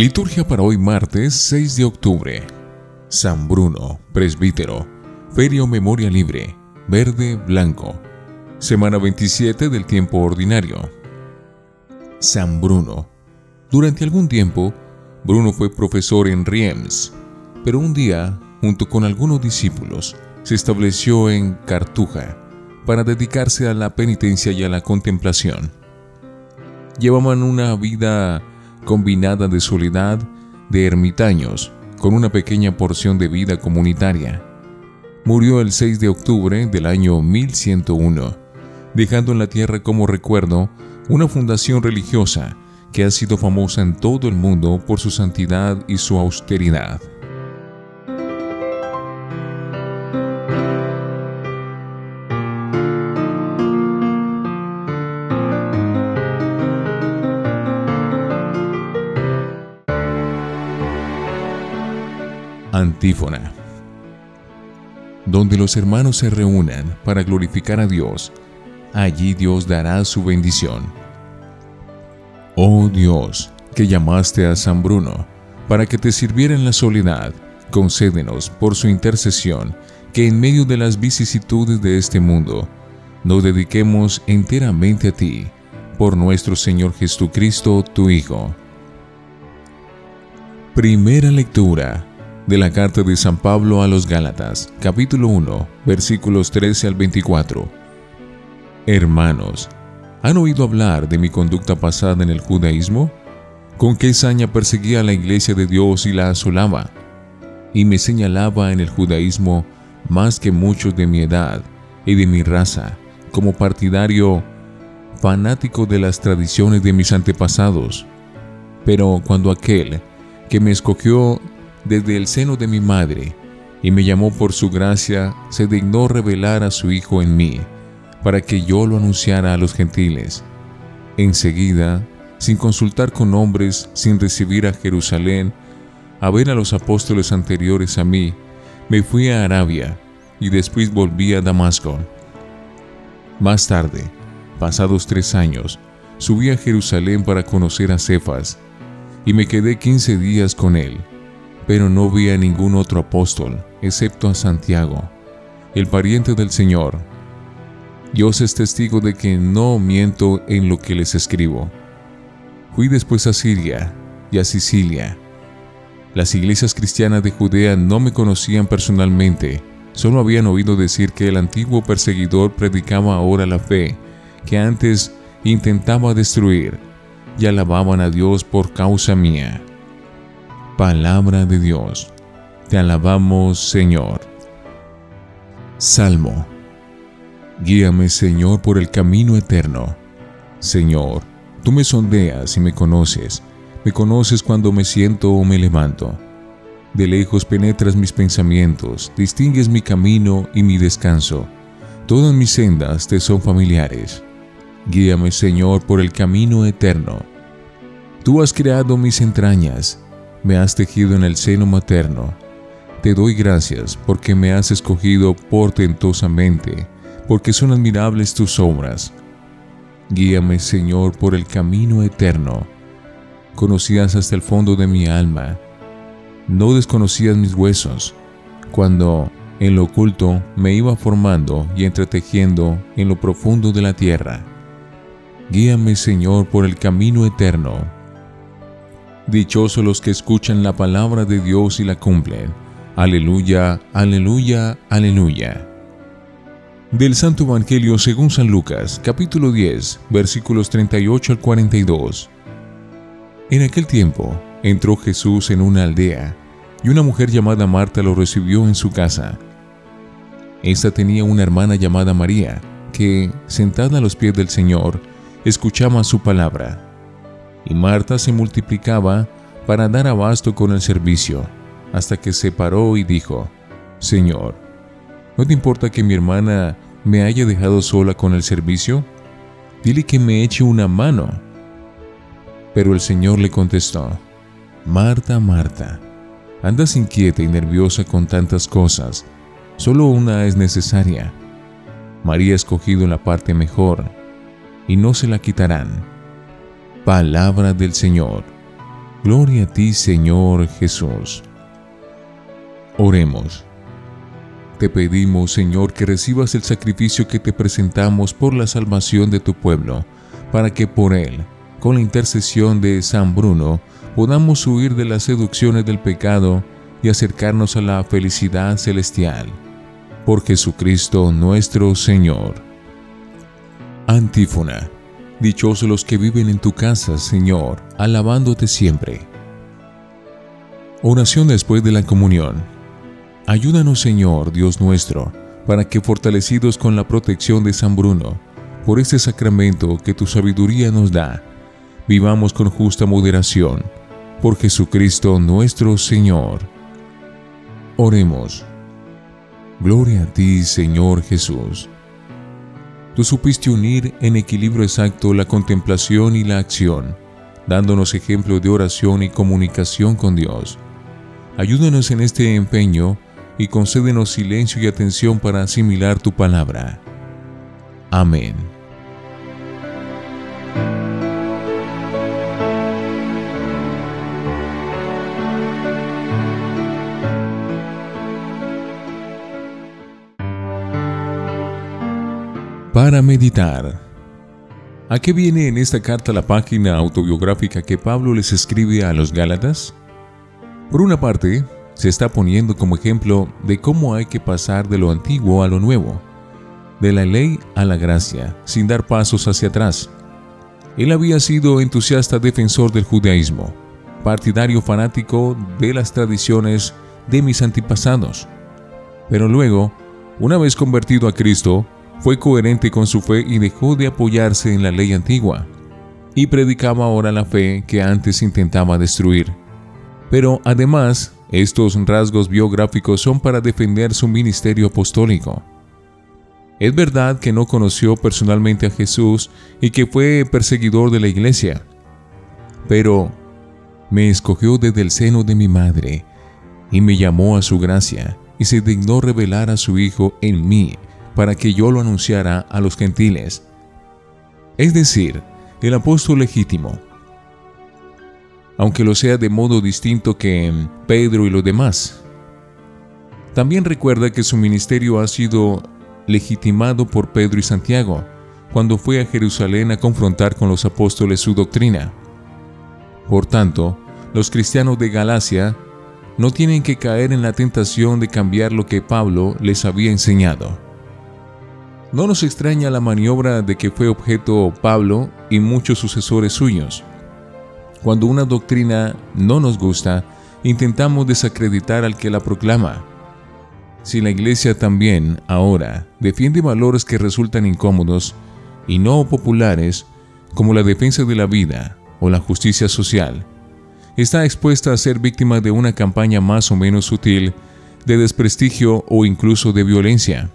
Liturgia para hoy martes 6 de octubre. San Bruno, presbítero. Feria o memoria libre, verde, blanco. Semana 27 del tiempo ordinario. San Bruno. Durante algún tiempo, Bruno fue profesor en Reims, pero un día, junto con algunos discípulos, se estableció en Cartuja para dedicarse a la penitencia y a la contemplación. Llevaban una vida combinada de soledad, de ermitaños, con una pequeña porción de vida comunitaria. Murió el 6 de octubre del año 1101, dejando en la tierra como recuerdo una fundación religiosa que ha sido famosa en todo el mundo por su santidad y su austeridad. Antífona. Donde los hermanos se reúnan para glorificar a Dios, allí Dios dará su bendición. Oh Dios, que llamaste a San Bruno para que te sirviera en la soledad, concédenos por su intercesión que en medio de las vicisitudes de este mundo nos dediquemos enteramente a ti, por nuestro Señor Jesucristo, tu Hijo. Primera lectura de la carta de San Pablo a los Gálatas, capítulo 1, versículos 13 al 24. Hermanos, ¿han oído hablar de mi conducta pasada en el judaísmo? ¿Con qué saña perseguía a la iglesia de Dios y la asolaba? Y me señalaba en el judaísmo más que muchos de mi edad y de mi raza, como partidario fanático de las tradiciones de mis antepasados. Pero cuando aquel que me escogió desde el seno de mi madre y me llamó por su gracia, se dignó revelar a su Hijo en mí, para que yo lo anunciara a los gentiles. Enseguida, sin consultar con hombres, sin recibir a Jerusalén, a ver a los apóstoles anteriores a mí, me fui a Arabia y después volví a Damasco. Más tarde, pasados 3 años, subí a Jerusalén para conocer a Cefas y me quedé 15 días con él. Pero no vi a ningún otro apóstol, excepto a Santiago, el pariente del Señor. Dios es testigo de que no miento en lo que les escribo. Fui después a Siria y a Sicilia. Las iglesias cristianas de Judea no me conocían personalmente, solo habían oído decir que el antiguo perseguidor predicaba ahora la fe que antes intentaba destruir, y alababan a Dios por causa mía. Palabra de Dios. Te alabamos, Señor. Salmo. Guíame, Señor, por el camino eterno. Señor, tú me sondeas y me conoces cuando me siento o me levanto. De lejos penetras mis pensamientos, distingues mi camino y mi descanso. Todas mis sendas te son familiares. Guíame, Señor, por el camino eterno. Tú has creado mis entrañas, me has tejido en el seno materno. Te doy gracias porque me has escogido portentosamente, porque son admirables tus obras. Guíame, Señor, por el camino eterno. Conocías hasta el fondo de mi alma. No desconocías mis huesos, cuando en lo oculto me iba formando y entretejiendo en lo profundo de la tierra. Guíame, Señor, por el camino eterno. Dichosos los que escuchan la palabra de Dios y la cumplen. Aleluya, aleluya, aleluya. Del Santo Evangelio según San Lucas, capítulo 10, versículos 38 al 42. En aquel tiempo, entró Jesús en una aldea, y una mujer llamada Marta lo recibió en su casa. Esta tenía una hermana llamada María, que, sentada a los pies del Señor, escuchaba su palabra. Y Marta se multiplicaba para dar abasto con el servicio, hasta que se paró y dijo: Señor, ¿no te importa que mi hermana me haya dejado sola con el servicio? Dile que me eche una mano. Pero el Señor le contestó: Marta, Marta, andas inquieta y nerviosa con tantas cosas, solo una es necesaria. María ha escogido la parte mejor, y no se la quitarán. Palabra del Señor. Gloria a ti, Señor Jesús. Oremos. Te pedimos, Señor, que recibas el sacrificio que te presentamos por la salvación de tu pueblo, para que por él, con la intercesión de San Bruno, podamos huir de las seducciones del pecado y acercarnos a la felicidad celestial. Por Jesucristo nuestro Señor. Antífona. Dichosos los que viven en tu casa, Señor, alabándote siempre. Oración después de la comunión. Ayúdanos, Señor, Dios nuestro, para que, fortalecidos con la protección de San Bruno, por este sacramento que tu sabiduría nos da, vivamos con justa moderación. Por Jesucristo nuestro Señor. Oremos. Gloria a ti, Señor Jesús. Tú supiste unir en equilibrio exacto la contemplación y la acción, dándonos ejemplo de oración y comunicación con Dios. Ayúdanos en este empeño y concédenos silencio y atención para asimilar tu palabra. Amén. Para meditar. ¿A qué viene en esta carta la página autobiográfica que Pablo les escribe a los Gálatas? Por una parte, se está poniendo como ejemplo de cómo hay que pasar de lo antiguo a lo nuevo, de la ley a la gracia, sin dar pasos hacia atrás. Él había sido entusiasta defensor del judaísmo, partidario fanático de las tradiciones de mis antepasados. Pero luego, una vez convertido a Cristo, fue coherente con su fe y dejó de apoyarse en la ley antigua, y predicaba ahora la fe que antes intentaba destruir. Pero además, estos rasgos biográficos son para defender su ministerio apostólico. Es verdad que no conoció personalmente a Jesús y que fue perseguidor de la iglesia, pero me escogió desde el seno de mi madre y me llamó a su gracia y se dignó revelar a su Hijo en mí, para que yo lo anunciara a los gentiles, es decir, el apóstol legítimo, aunque lo sea de modo distinto que Pedro y los demás. También recuerda que su ministerio ha sido legitimado por Pedro y Santiago, cuando fue a Jerusalén a confrontar con los apóstoles su doctrina. Por tanto, los cristianos de Galacia no tienen que caer en la tentación de cambiar lo que Pablo les había enseñado. No nos extraña la maniobra de que fue objeto Pablo y muchos sucesores suyos. Cuando una doctrina no nos gusta, intentamos desacreditar al que la proclama. Si la Iglesia también, ahora, defiende valores que resultan incómodos y no populares, como la defensa de la vida o la justicia social, está expuesta a ser víctima de una campaña más o menos sutil de desprestigio o incluso de violencia.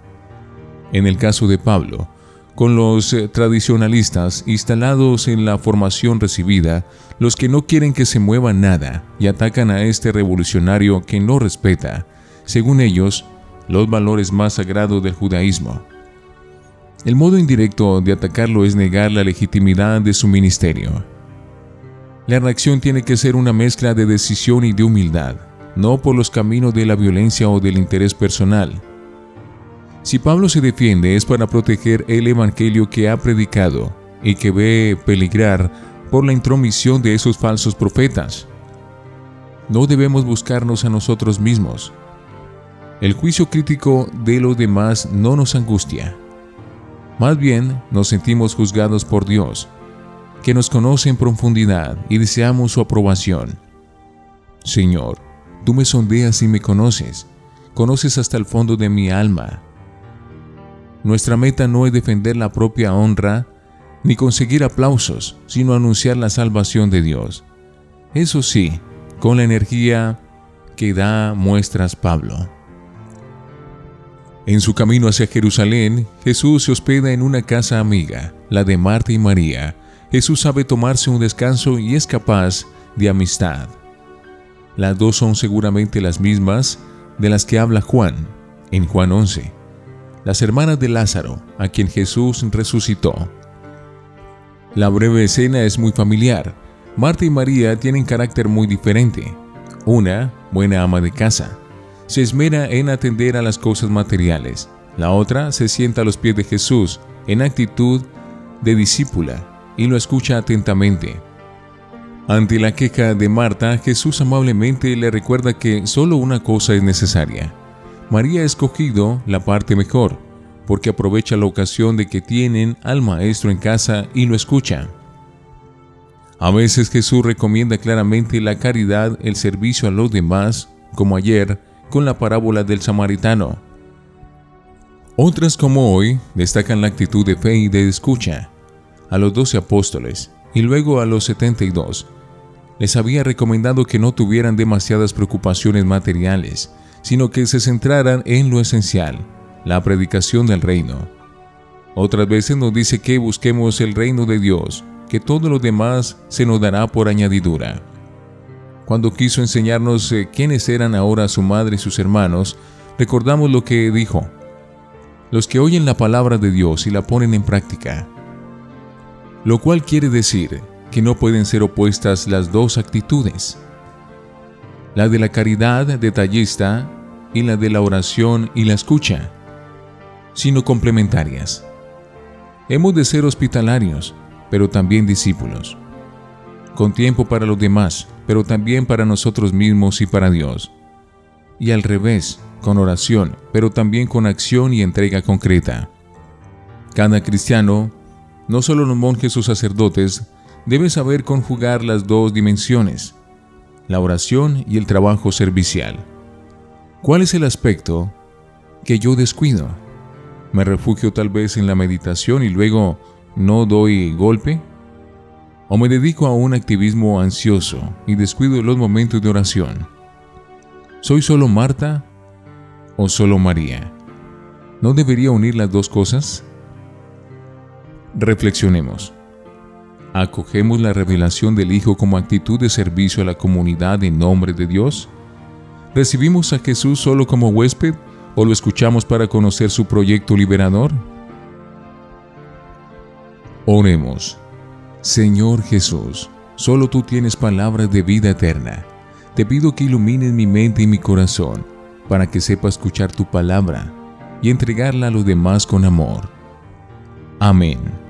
En el caso de Pablo, con los tradicionalistas instalados en la formación recibida, los que no quieren que se mueva nada y atacan a este revolucionario que no respeta, según ellos, los valores más sagrados del judaísmo. El modo indirecto de atacarlo es negar la legitimidad de su ministerio. La reacción tiene que ser una mezcla de decisión y de humildad, no por los caminos de la violencia o del interés personal. Si Pablo se defiende es para proteger el evangelio que ha predicado y que ve peligrar por la intromisión de esos falsos profetas. No debemos buscarnos a nosotros mismos. El juicio crítico de los demás no nos angustia. Más bien nos sentimos juzgados por Dios, que nos conoce en profundidad y deseamos su aprobación. Señor, tú me sondeas y me conoces hasta el fondo de mi alma. Nuestra meta no es defender la propia honra ni conseguir aplausos, sino anunciar la salvación de Dios. Eso sí, con la energía que da muestras Pablo. En su camino hacia Jerusalén, Jesús se hospeda en una casa amiga, la de Marta y María. Jesús sabe tomarse un descanso y es capaz de amistad. Las dos son seguramente las mismas de las que habla Juan, en Juan 11. Las hermanas de Lázaro, a quien Jesús resucitó. La breve escena es muy familiar, Marta y María tienen carácter muy diferente. Una, buena ama de casa, se esmera en atender a las cosas materiales. La otra se sienta a los pies de Jesús en actitud de discípula y lo escucha atentamente. Ante la queja de Marta, Jesús amablemente le recuerda que solo una cosa es necesaria. María ha escogido la parte mejor, porque aprovecha la ocasión de que tienen al Maestro en casa y lo escucha. A veces Jesús recomienda claramente la caridad, el servicio a los demás, como ayer con la parábola del samaritano. Otras, como hoy, destacan la actitud de fe y de escucha. A los 12 apóstoles y luego a los 72, les había recomendado que no tuvieran demasiadas preocupaciones materiales, sino que se centraran en lo esencial, la predicación del reino. Otras veces nos dice que busquemos el reino de Dios, que todo lo demás se nos dará por añadidura. Cuando quiso enseñarnos quiénes eran ahora su madre y sus hermanos, recordamos lo que dijo: los que oyen la palabra de Dios y la ponen en práctica. Lo cual quiere decir que no pueden ser opuestas las dos actitudes, la de la caridad detallista y la de la oración y la escucha, sino complementarias. Hemos de ser hospitalarios, pero también discípulos, con tiempo para los demás, pero también para nosotros mismos y para Dios. Y al revés, con oración, pero también con acción y entrega concreta. Cada cristiano, no solo los monjes o sacerdotes, debe saber conjugar las dos dimensiones, la oración y el trabajo servicial. ¿Cuál es el aspecto que yo descuido? ¿Me refugio tal vez en la meditación y luego no doy golpe? ¿O me dedico a un activismo ansioso y descuido los momentos de oración? ¿Soy solo Marta o solo María? ¿No debería unir las dos cosas? Reflexionemos. ¿Acogemos la revelación del Hijo como actitud de servicio a la comunidad en nombre de Dios? ¿Recibimos a Jesús solo como huésped o lo escuchamos para conocer su proyecto liberador? Oremos. Señor Jesús, solo tú tienes palabras de vida eterna. Te pido que ilumines mi mente y mi corazón para que sepa escuchar tu palabra y entregarla a los demás con amor. Amén.